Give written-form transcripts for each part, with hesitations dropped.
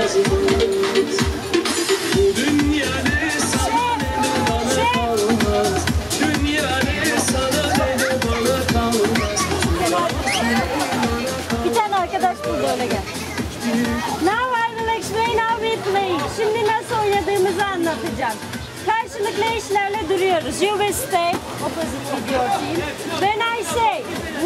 Bir tane arkadaş burada, öyle gel. Now I will explain how we play. Şimdi nasıl oynadığımızı anlatacağım. Karşılıklı eşlerle duruyoruz. You will stay opposite with your team. When I say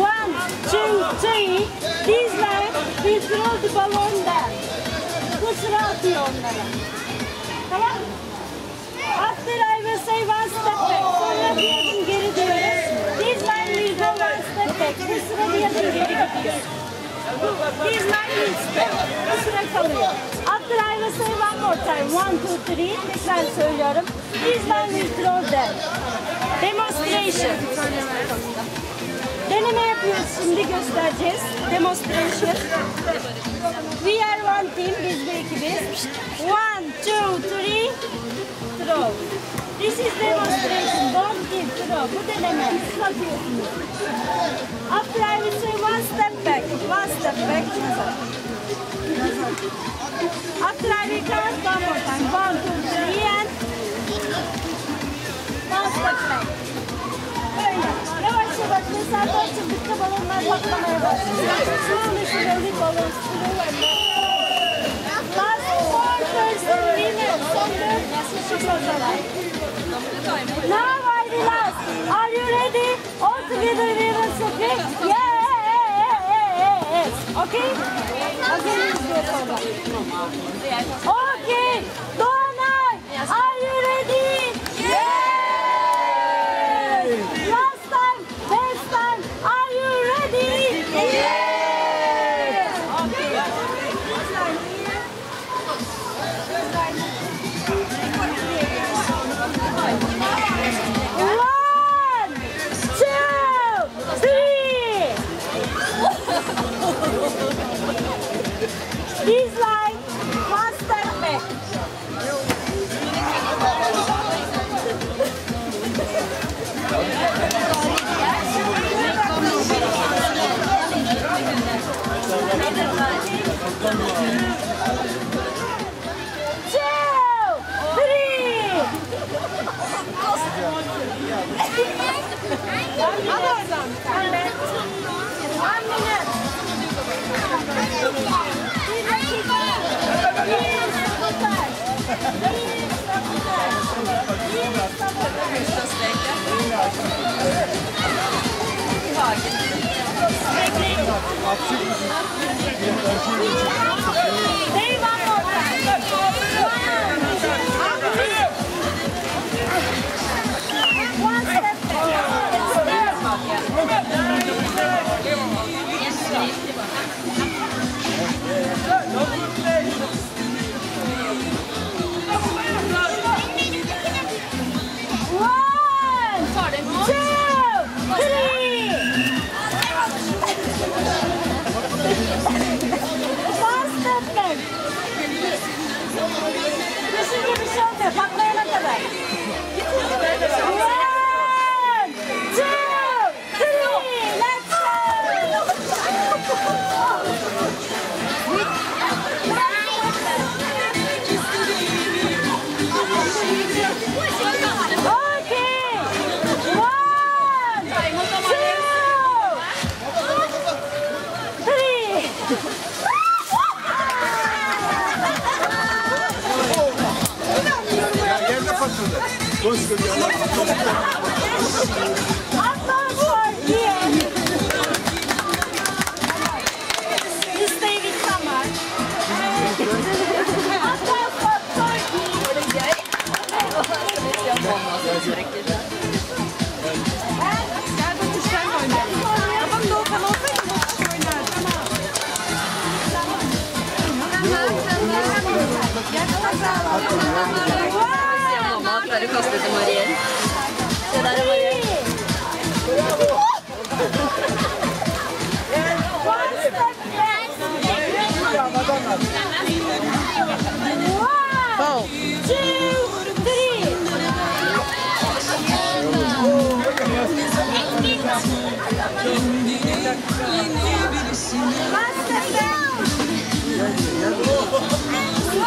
1, 2, 3, these line will throw the ball on them. Bu sıra atıyor onlara. Tamam? After I will say one step back. Sonra bir adım geri dönüyoruz. This line will go one step back. Bu sıra bir adım geri gidiyor. This line will stay. Bu sıra kalıyor. After I will say one more time. 1, 2, 3. Tekrar söylüyorum. This line will throw them. Demonstration. Deneme yapıyoruz, şimdi göstereceğiz. Demonstration. We are one team, biz bir ekibiz. 1, 2, 3, throw. This is demonstration, don't give, throw. Bu deneme, siz atıyorsunuz. After I will say one step back. After I will count one more time. 1, 2, 3 and one step back. Öyle. Yavaş yavaş mesafe açıldıkça balonlar patlamaya başlıyor. Slowly balons through and last 4 person winner. Son 4 kişi kazanır. Now I will ask. Are you ready? All together we will say yes. Okay? Hazır mıyız diye soralım. Okay. Doğanay. Are you ready? Yes. Last time, best time, are you ready? Yes! Okay. This line here. This line here. 1, 2, 3. This line, one step back. Düşünce bir şey olmuyor, patlayana kadar. 1, 2, 3, let's go! Okay! 1, 2, 3. Hva du kastet til Marien? Se der er Marien. One, 2, 3.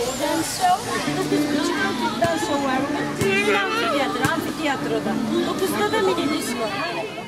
Dance show 9.30'da dans show var. Yeni amfiteyatro, amfiteyatroda. 9'da da mini disco.